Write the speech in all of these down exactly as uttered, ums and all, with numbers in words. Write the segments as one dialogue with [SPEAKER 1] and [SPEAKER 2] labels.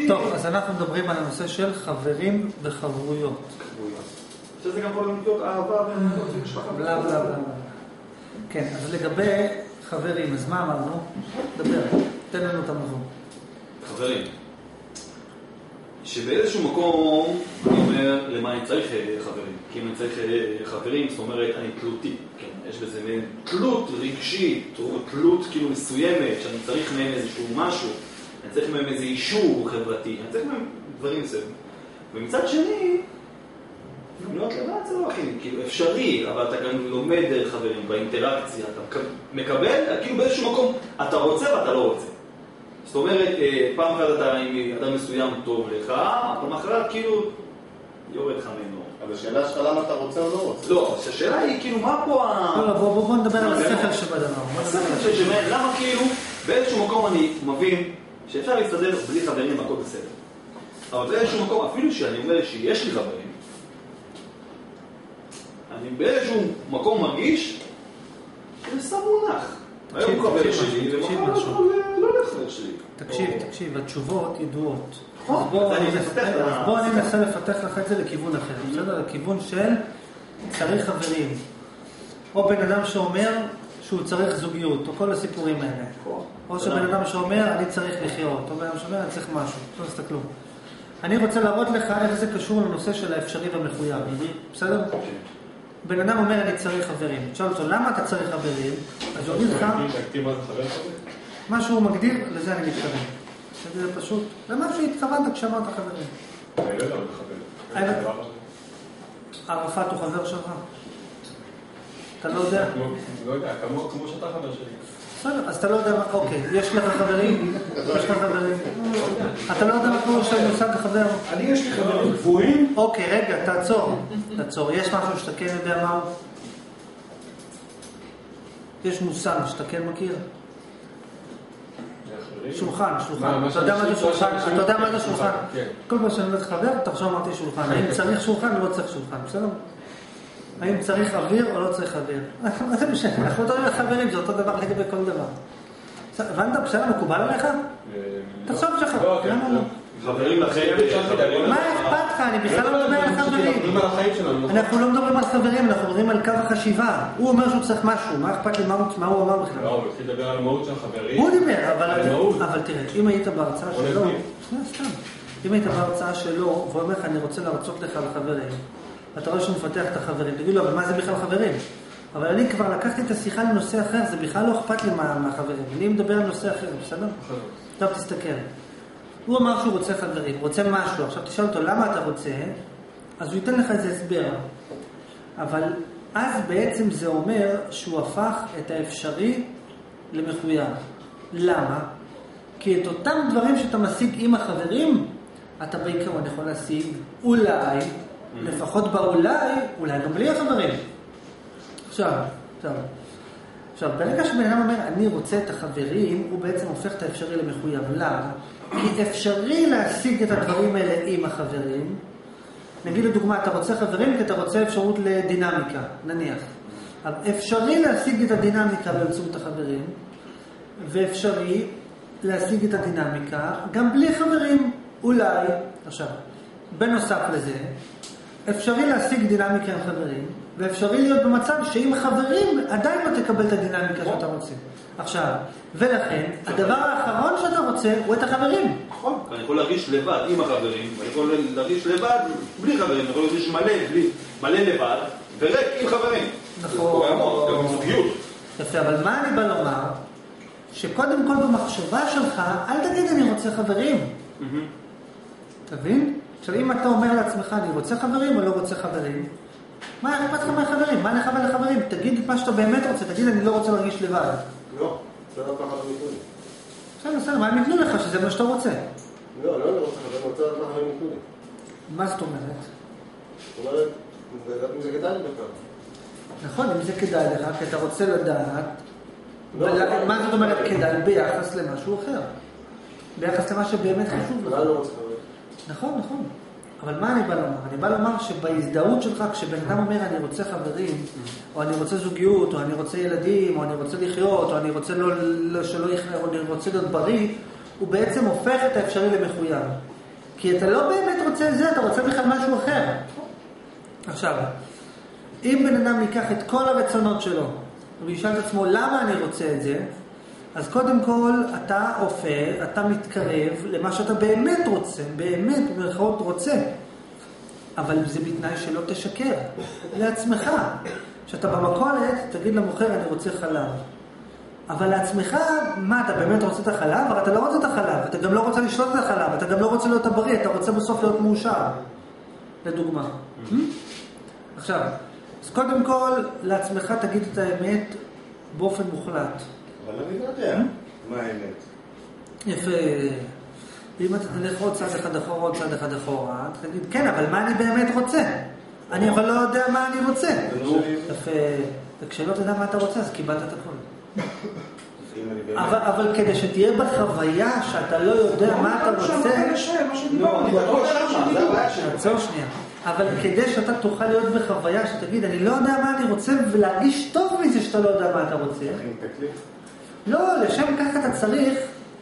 [SPEAKER 1] טוב, אז אנחנו מדברים על הנושא של חברים וחברויות.
[SPEAKER 2] שזה גם יכול להיות אהבה ומשפחה.
[SPEAKER 1] בלה בלה בלה. כן, אז לגבי חברים, אז מה אמרנו? דבר, תן לנו את המבוא.
[SPEAKER 2] חברים. שבאיזשהו מקום אני אומר למה אני צריך חברים. כי אם אני צריך חברים, זאת אומרת אני תלותי. כן, יש בזה מין תלות רגשית, או תלות כאילו מסוימת, שאני צריך מהם איזשהו משהו, אני צריך מהם איזה אישור חברתי, אני צריך מהם דברים מסוימים. ומצד שני, להיות לבד זה לא הכי, כאילו אפשרי, אבל אתה גם לומד דרך חברים, באינטראקציה, אתה מקבל, כאילו באיזשהו מקום אתה רוצה ואתה לא רוצה. זאת אומרת, פעם אחת אתה עם אדם מסוים טוב לך, אבל מאחרת כאילו יורד לך ממנו.
[SPEAKER 3] אבל השאלה שלך למה אתה רוצה או לא רוצה?
[SPEAKER 2] לא, השאלה היא כאילו מה פה ה...
[SPEAKER 1] לא, לא, בוא, בוא נדבר על השכל שבדבר.
[SPEAKER 2] השכל שבדבר, למה כאילו באיזשהו מקום אני מבין שאפשר להסתדר בלי חברים, הכל בסדר. אבל באיזשהו מקום, אפילו שאני אומר שיש לי חברים, אני באיזשהו מקום מרגיש שזה סתם מונח. היום חבר שלי, ומחר לא לחבר שלי.
[SPEAKER 1] תקשיב, תקשיב, התשובות ידועות.
[SPEAKER 2] אז
[SPEAKER 1] בוא אני אנסה לפתח לך את זה לכיוון אחר, בסדר? לכיוון של צריך חברים. או בן אדם שאומר שהוא צריך זוגיות, או כל הסיפורים האלה. או שבן אדם שאומר אני צריך לחיות, או בן אדם שאומר אני צריך משהו. לא תסתכלו. אני רוצה להראות לך איך זה קשור לנושא של האפשרי והמחויב. בסדר? בן אדם אומר אני צריך חברים. תשאל אותו למה אתה צריך חברים? אז הוא יגיד לך מה שהוא מגדיר, לזה אני מתכוון. זה פשוט, זה מה שהתכוונת כשאמרת חברים.
[SPEAKER 3] אני לא יודע מה חבר.
[SPEAKER 1] ערפאת הוא חבר שלך? אתה לא יודע?
[SPEAKER 3] לא יודע, כמו שאתה חבר שלי.
[SPEAKER 1] בסדר, אז אתה לא יודע מה, אוקיי, יש לך חברים? יש לך חברים? אתה לא יודע מה כמו של מושג חבר?
[SPEAKER 4] אני יש לי חברים גבוהים.
[SPEAKER 1] אוקיי, רגע, תעצור. תעצור, יש משהו שאתה כן יודע מהו? יש מושג שאתה כן מכיר? שולחן, שולחן. אתה יודע מה זה שולחן? אתה יודע מה זה שולחן? כל פעם שאני אומר חבר, תחשוב אמרתי שולחן. האם צריך שולחן או לא צריך שולחן, בסדר? האם צריך אוויר או לא צריך אוויר? מה זה משנה? אנחנו מדברים על חברים, זה אותו דבר לגבי כל דבר. הבנת? בסדר, מקובל עליך? תחשוב שלך. למה לא?
[SPEAKER 2] חברים לכם,
[SPEAKER 1] מה אכפת לך? אני בכלל לא מדבר על חברים. אנחנו לא מדברים על חברים, אנחנו מדברים על קו החשיבה. הוא אומר שהוא צריך משהו, מה אכפת לי מה הוא אמר בכלל?
[SPEAKER 3] לא, הוא התחיל לדבר על מהות של חברים.
[SPEAKER 1] הוא דיבר, אבל תראה, אם היית בהרצאה שלו, סתם, אם היית בהרצאה שלו, והוא אומר לך, אני רוצה להרצות לך על חברים, אתה רואה שהוא מפתח את החברים, תגיד לו, אבל מה זה בכלל חברים? אבל אני כבר לקחתי את השיחה לנושא אחר, זה בכלל לא אכפת לי מהחברים. אני מדבר על נושא אחר, בסדר? עכשיו תסתכל. הוא אמר שהוא רוצה חברים, רוצה משהו, עכשיו תשאל אותו למה אתה רוצה, אז הוא ייתן לך איזה הסבר. אבל אז בעצם זה אומר שהוא הפך את האפשרי למחויב. למה? כי את אותם דברים שאתה משיג עם החברים, אתה בעיקרון יכול להשיג אולי, לפחות באולי, אולי גם בלי החברים. עכשיו, עכשיו. עכשיו, ברגע שבן אדם אומר, אני רוצה את החברים, הוא בעצם הופך את האפשרי למחויב. למה? כי אפשרי להשיג את הדברים האלה עם החברים. נגיד לדוגמה, אתה רוצה חברים כי אתה רוצה אפשרות לדינמיקה, נניח. אפשרי להשיג את הדינמיקה באמצעות החברים, ואפשרי להשיג את הדינמיקה גם בלי חברים, אולי. עכשיו, בנוסף לזה, אפשרי להשיג דינמיקה עם חברים, ואפשרי להיות במצב שעם חברים עדיין לא תקבל את הדינמיקה שאתה רוצה. עכשיו, ולכן, הדבר האחרון שאתה רוצה הוא את החברים.
[SPEAKER 2] נכון. אני יכול להרגיש לבד עם החברים, אני יכול להרגיש לבד בלי חברים, אני יכול להרגיש מלא, מלא לבד, וריק עם חברים.
[SPEAKER 1] נכון.
[SPEAKER 2] זה גם זוגיות.
[SPEAKER 1] יפה, אבל מה אני בא לומר? שקודם כל במחשבה שלך, אל תגיד אני רוצה חברים. תבין? עכשיו, אם אתה אומר לעצמך, אני רוצה חברים או לא רוצה חברים, מה אכפת לך מהחברים? מה נחבל לחברים? תגיד את מה שאתה באמת רוצה, תגיד אני לא רוצה להרגיש לבד.
[SPEAKER 3] לא, זה לא ככה הם ייתנו לי.
[SPEAKER 1] בסדר, בסדר, מה הם ייתנו לך שזה מה שאתה רוצה?
[SPEAKER 3] לא, לא, אני רוצה חברים, אני רוצה לדעת מה הם ייתנו לי.
[SPEAKER 1] מה זאת אומרת?
[SPEAKER 3] זאת אומרת, אם זה כדאי לי בכלל.
[SPEAKER 1] נכון, אם זה כדאי לך, כי אתה רוצה לדעת, מה זאת אומרת כדאי ביחס למשהו אחר? ביחס למה שבאמת חשוב לך.
[SPEAKER 3] אולי לא רוצה חברים.
[SPEAKER 1] נכון, נכון. אבל מה אני בא לומר? אני בא לומר שבהזדהות שלך, כשבן אדם אומר אני רוצה חברים, או אני רוצה זוגיות, או אני רוצה ילדים, או אני רוצה לחיות, או אני רוצה לא, לא, שלא יחיה, או אני רוצה להיות בריא, הוא בעצם הופך את האפשרי למחויב. כי אתה לא באמת רוצה את זה, אתה רוצה בכלל משהו אחר. עכשיו, אם בן אדם ייקח את כל הרצונות שלו, וישאל את עצמו למה אני רוצה את זה, אז קודם כל אתה הופך, אתה מתקרב למה שאתה באמת רוצה, באמת במרכאות רוצה. אבל זה בתנאי שלא תשקר לעצמך. שאתה במכולת, תגיד למוכר אני רוצה חלב. אבל לעצמך, מה, אתה באמת רוצה את החלב? אבל אתה לא רוצה את החלב, אתה גם לא רוצה לשלוט את החלב, אתה גם לא רוצה להיות הבריא, אתה רוצה בסוף להיות מאושר. לדוגמה. עכשיו, אז קודם כל, לעצמך תגיד את האמת באופן מוחלט.
[SPEAKER 3] אבל אני לא יודע מה האמת.
[SPEAKER 1] יפה. אם אתה תלך עוד צעד אחד אחורה, עוד צעד אחד אחורה, תגיד, כן, אבל מה אני באמת רוצה? אני אבל לא יודע מה אני רוצה. יפה. וכשלא תדע מה אתה רוצה, אז קיבלת את הכל. אבל, אבל כדי שתהיה בחוויה שאתה לא יודע מה אתה רוצה, עצור שנייה. אבל כדי שאתה תוכל להיות בחוויה שתגיד, אני לא יודע מה אני רוצה, ולהרגיש טוב מזה שאתה לא יודע מה אתה רוצה. לא, לשם כך אתה צריך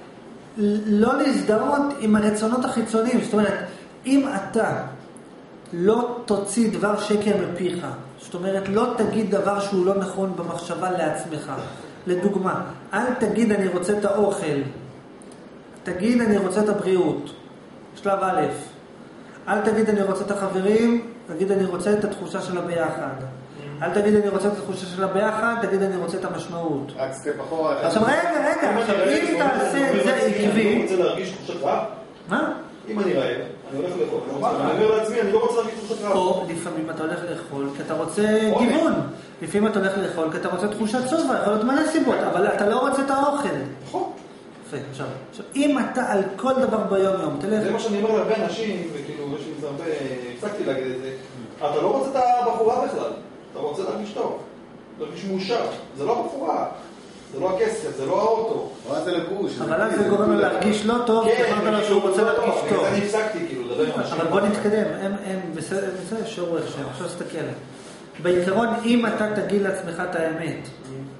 [SPEAKER 1] לא להזדהות עם הרצונות החיצוניים. זאת אומרת, אם אתה לא תוציא דבר שקר מפיך, זאת אומרת, לא תגיד דבר שהוא לא נכון במחשבה לעצמך. לדוגמה, אל תגיד אני רוצה את האוכל, תגיד אני רוצה את הבריאות, שלב א'. אל תגיד אני רוצה את החברים, תגיד אני רוצה את התחושה של הביחד. אל תגיד אני רוצה את התחושה של הביחד, תגיד אני רוצה את המשמעות.
[SPEAKER 3] רק סטפ אחורה.
[SPEAKER 1] עכשיו רגע, רגע, עכשיו אם תעשה את זה עקבי...
[SPEAKER 2] אני רוצה להרגיש תחושת רעב?
[SPEAKER 1] מה?
[SPEAKER 2] אם אני רעב, אני הולך לאכול. אני אומר לעצמי, אני לא רוצה להרגיש תחושת רעב.
[SPEAKER 1] או לפעמים אתה הולך לאכול כי אתה רוצה גיוון. לפעמים אתה הולך לאכול כי אתה רוצה תחושת שובע, יכול להיות מלא סיבות, אבל אתה לא רוצה את האוכל.
[SPEAKER 2] נכון.
[SPEAKER 1] יפה, עכשיו, אם אתה על כל דבר ביום יום, תלך...
[SPEAKER 2] זה מה שאני אומר להרבה אנשים, וכאילו, יש לי זה הרבה, הפסקתי להגיד את זה, אתה לא רוצה את הבחורה בכלל, אתה רוצה להרגיש טוב, להרגיש מאושר, זה לא הבחורה, זה לא הכסף, זה לא האוטו.
[SPEAKER 1] אבל אז זה גורם לו להרגיש לא טוב,
[SPEAKER 2] כן,
[SPEAKER 1] אמרת לו שהוא רוצה להרגיש טוב.
[SPEAKER 2] אני הפסקתי, כאילו, לדבר עם אנשים.
[SPEAKER 1] אבל בוא נתקדם, הם בסדר, שרו איך שהם, עכשיו תסתכל. בעיקרון, אם אתה תגיד לעצמך את האמת,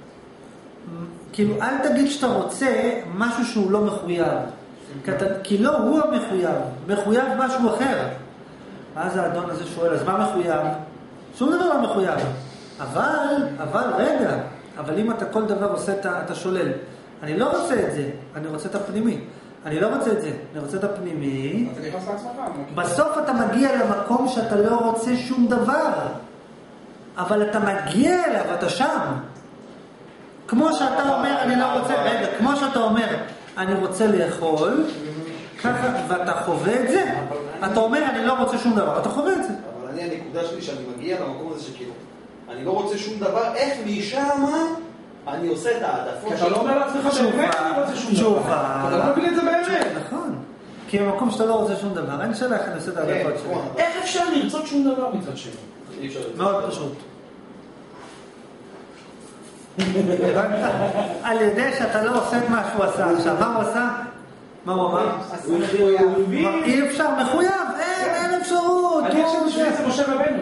[SPEAKER 1] כאילו, אל תגיד שאתה רוצה משהו שהוא לא מחויב. כי לא הוא המחויב, מחויב משהו אחר. אז האדון הזה שואל, אז מה מחויב? שום דבר לא מחויב. אבל, אבל, רגע, אבל אם אתה כל דבר עושה, אתה שולל. אני לא רוצה את זה, אני רוצה את הפנימי. אני לא רוצה את זה, אני רוצה את הפנימי. בסוף אתה מגיע למקום שאתה לא רוצה שום דבר. אבל אתה מגיע אליו, אתה שם. כמו שאתה אומר, אני לא רוצה, רגע, כמו שאתה אומר, אני רוצה לאכול, ככה, ואתה חווה את זה, אתה אומר, אני לא רוצה שום דבר, אתה חווה את זה.
[SPEAKER 2] אבל אני, הנקודה שלי, שאני מגיע למקום הזה שכאילו, אני לא רוצה שום דבר, איך משם אני עושה את העדפות.
[SPEAKER 4] כי אתה לא אומר לעצמך באמת, אני לא רוצה שום דבר. אתה לא מבין את זה באמת.
[SPEAKER 1] נכון. כי במקום שאתה לא רוצה שום דבר, אין שאלה איך אני עושה את העדפות שלי.
[SPEAKER 4] איך אפשר לרצות שום דבר מצד שני?
[SPEAKER 1] מאוד פשוט. על ידי שאתה לא עושה את מה שהוא עשה. עכשיו, מה הוא עשה? מה הוא אמר? אי אפשר, מחויב, אין, אין אפשרות.
[SPEAKER 4] אני חושב בשביל זה משה רבנו.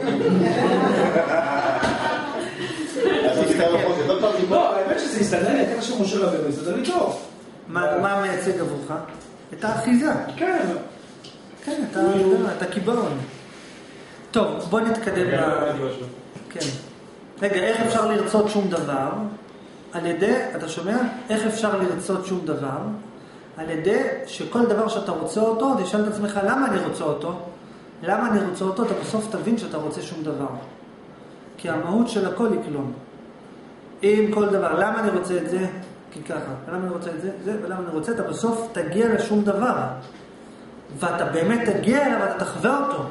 [SPEAKER 4] לא, האמת שזה יסתדר לי, ככה שמשה רבנו יסתדר לי טוב.
[SPEAKER 1] מה מייצג עבורך? את האחיזה.
[SPEAKER 4] כן.
[SPEAKER 1] כן, את הקיבעון. טוב, בוא נתקדם. כן. רגע, איך אפשר לרצות שום דבר? על ידי, אתה שומע? איך אפשר לרצות שום דבר? על ידי שכל דבר שאתה רוצה אותו, תשאל את עצמך, למה אני רוצה אותו? למה אני רוצה אותו? אתה בסוף תבין שאתה רוצה שום דבר. כי המהות של הכל היא כלום. אם כל דבר, למה אני רוצה את זה? כי ככה. למה אני רוצה את זה? זה, ולמה אני רוצה? אתה בסוף תגיע לשום דבר. ואתה באמת תגיע אליו, ואתה תחווה אותו.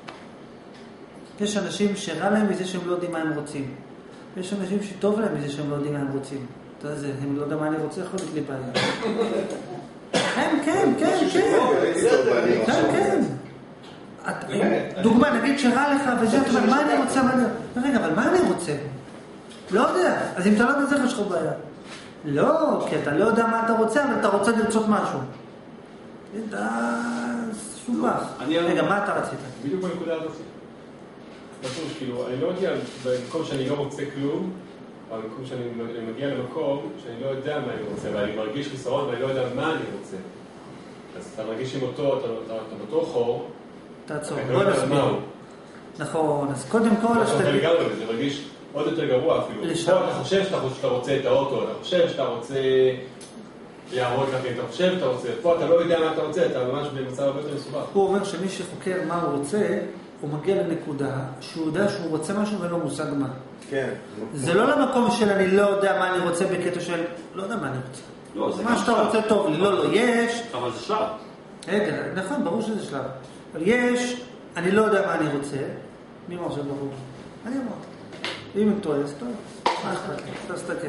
[SPEAKER 1] יש אנשים שרע להם מזה שהם לא יודעים מה הם רוצים. יש אנשים שטוב להם מזה שהם לא יודעים מה הם רוצים. אתה יודע, הם לא יודעים מה אני רוצה, יכול להיות לי בעיה. כן, כן, כן, כן. כן, כן. דוגמה, נגיד שרע לך וזה, אתה אומר, מה אני רוצה? רגע, אבל מה אני רוצה? לא יודע. אז אם אתה לא יודע, זה יש לך בעיה. לא, כי אתה לא יודע מה אתה רוצה, אבל אתה רוצה לרצות משהו. אתה שובח. רגע, מה אתה רצית?
[SPEAKER 5] בדיוק בנקודה הזאת. פשוט, כאילו, אני לא מגיע במקום שאני לא רוצה כלום, אבל במקום שאני מגיע למקום שאני לא יודע מה אני רוצה, ואני מרגיש חיסרון ואני לא יודע מה אני רוצה. אז אתה מרגיש עם אותו, אתה, אתה, אתה באותו חור.
[SPEAKER 1] תעצור,
[SPEAKER 5] אתה
[SPEAKER 1] בוא
[SPEAKER 5] לא יודע
[SPEAKER 1] נסביר.
[SPEAKER 5] מהו.
[SPEAKER 1] נכון, אז קודם כל...
[SPEAKER 5] אתה
[SPEAKER 1] שתגיד-
[SPEAKER 5] מרגיש לגמרי, זה מרגיש עוד יותר גרוע אפילו.
[SPEAKER 1] לשם.
[SPEAKER 5] פה אתה חושב שאתה שאתה רוצה את האוטו, אתה חושב שאתה רוצה להראות לך, אתה חושב שאתה רוצה, פה אתה לא יודע מה אתה רוצה, אתה ממש במצב הרבה יותר מסובך.
[SPEAKER 1] הוא אומר שמי שחוקר מה הוא רוצה, הוא מגיע לנקודה שהוא יודע שהוא רוצה משהו ולא מושג מה.
[SPEAKER 3] כן.
[SPEAKER 1] זה לא למקום של אני לא יודע מה אני רוצה בקטע של לא יודע מה אני רוצה.
[SPEAKER 2] לא, זה
[SPEAKER 1] מה
[SPEAKER 2] גם
[SPEAKER 1] שאתה
[SPEAKER 2] שלב.
[SPEAKER 1] רוצה טוב לי. לא, לא, יש...
[SPEAKER 2] אבל זה שלב.
[SPEAKER 1] רגע, נכון, ברור שזה שלב. אבל יש, אני לא יודע מה אני רוצה. מי אמר שזה ברור? אני אמר. אם הם טועה, אז טועה. מה אכפת לי? אתה תסתכל.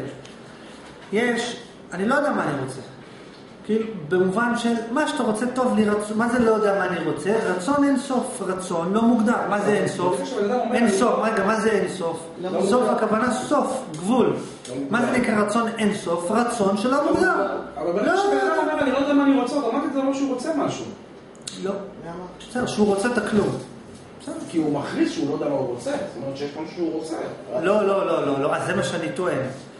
[SPEAKER 1] יש, אני לא יודע מה אני רוצה. כאילו, במובן של מה שאתה רוצה טוב לי, רצון, מה זה לא יודע מה אני רוצה? רצון אין סוף, רצון לא מוגדר. מה זה אין סוף? אין סוף, רגע, מה זה אין סוף? סוף הכוונה סוף, גבול. מה זה נקרא רצון אין סוף? רצון שלא מוגדר.
[SPEAKER 4] אבל ברגע שבן אדם אומר, אני לא יודע מה אני רוצה, אוטומטית זה אומר שהוא רוצה משהו.
[SPEAKER 1] לא. בסדר, שהוא רוצה את הכלום.
[SPEAKER 4] כי הוא מכריז שהוא לא יודע מה הוא רוצה, זאת אומרת שיש משהו שהוא רוצה.
[SPEAKER 1] לא, לא, לא, לא, לא, אז זה מה שאני טוען.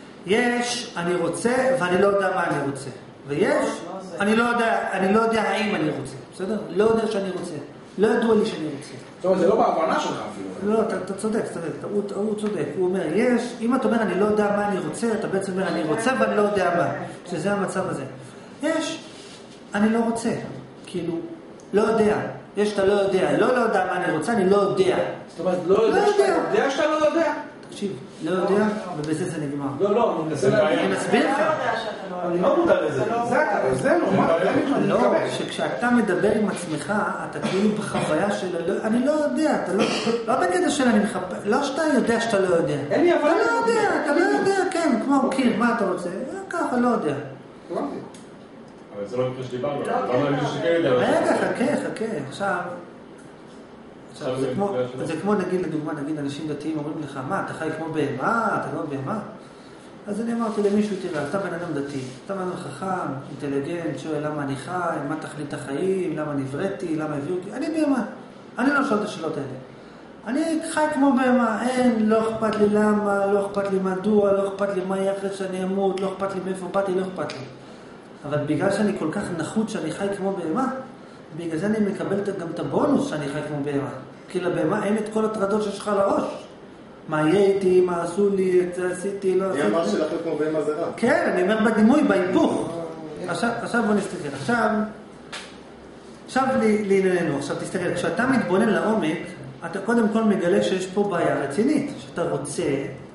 [SPEAKER 1] יש, אני רוצה, ואני לא יודע מה אני רוצה. ויש, אני לא יודע, אני לא יודע האם אני רוצה. בסדר? לא יודע שאני רוצה. לא ידוע לי שאני רוצה.
[SPEAKER 4] זאת אומרת, זה לא בהבנה שלך אפילו.
[SPEAKER 1] לא, אתה, אתה צודק, אתה צודק, הוא, הוא צודק. הוא אומר, יש, אם אתה אומר, אני לא יודע מה אני רוצה, אתה בעצם אומר, אני רוצה ואני לא יודע מה. שזה המצב הזה. יש, אני לא רוצה. כאילו, לא יודע. יש, אתה לא יודע. לא, לא יודע מה אני רוצה, אני לא יודע.
[SPEAKER 4] זאת אומרת, לא יודע שאתה יודע שאתה לא יודע.
[SPEAKER 1] תקשיב, לא יודע, ובזה זה נגמר.
[SPEAKER 4] לא, לא, אני מנסה להבין.
[SPEAKER 1] אני מסביר לך.
[SPEAKER 4] אני לא מודע לזה. זה הכלל, זה נורמל, זה אני
[SPEAKER 1] לא,
[SPEAKER 4] מתכוון.
[SPEAKER 1] שכשאתה מדבר עם עצמך, אתה כאילו בחוויה של, אני לא יודע, אתה לא, לא בקטע של אני מחפש, לא שאתה יודע שאתה לא יודע.
[SPEAKER 4] אין לי הבנה.
[SPEAKER 1] אתה לא יודע, אתה לא יודע, כן, כמו קיר, מה אתה רוצה? ככה, לא יודע.
[SPEAKER 4] הבנתי.
[SPEAKER 5] אבל זה לא מקרה שדיברנו, דיברנו על מישהו שכן יודע.
[SPEAKER 1] רגע, חכה, חכה, עכשיו... עכשיו,
[SPEAKER 5] עכשיו
[SPEAKER 1] זה
[SPEAKER 5] זה
[SPEAKER 1] כמו,
[SPEAKER 5] מקרה שלא.
[SPEAKER 1] זה כמו נגיד, לדוגמה, נגיד אנשים דתיים אומרים לך, מה, אתה חי כמו בהמה, אתה לא בהמה? אז אני אמרתי למישהו, תראה, אתה בן אדם דתי, אתה בן אדם חכם, אינטליגנט, שואל למה אני חי, מה תכלית החיים, למה נבראתי, למה הביאו אותי, אני בהמה, אני לא שואל את השאלות האלה. אני חי כמו בהמה, אין, לא אכפת לי למה, לא אכפת לי מדוע, לא אכפת לי מה יהיה אחרי שאני אמות, לא אכפת לי מאיפה באתי, לא אכפת לי. אבל בגלל שאני כל כך נחות שאני חי כמו בהמה, בגלל זה אני מקבל גם את הבונוס שאני חי כמו בהמה. כי לבהמה אין את כל הטרדות שיש לך על הראש. מה יהיה איתי, מה עשו לי, את זה עשיתי, לא עשיתי.
[SPEAKER 3] מי אמר שלחת כמו בהמה זה רע?
[SPEAKER 1] כן, אני אומר בדימוי, בהיפוך. עכשיו, עכשיו בוא נסתכל. עכשיו, עכשיו לענייננו. עכשיו תסתכל, כשאתה מתבונן לעומק, אתה קודם כל מגלה שיש פה בעיה רצינית. שאתה רוצה,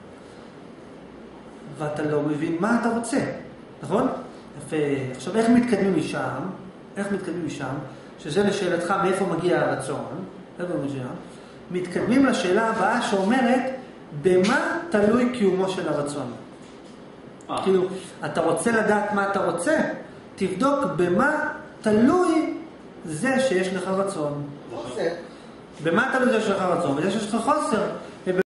[SPEAKER 1] ואתה לא מבין מה אתה רוצה. נכון? יפה. עכשיו, איך מתקדמים משם? איך מתקדמים משם? שזה לשאלתך מאיפה מגיע הרצון. איפה מגיע? מתקדמים לשאלה הבאה שאומרת, במה תלוי קיומו של הרצון?
[SPEAKER 2] אה.
[SPEAKER 1] כאילו, אתה רוצה לדעת מה אתה רוצה? תבדוק במה תלוי זה שיש לך רצון.
[SPEAKER 3] חוסר.
[SPEAKER 1] במה תלוי זה שיש לך רצון? וזה שיש לך חוסר.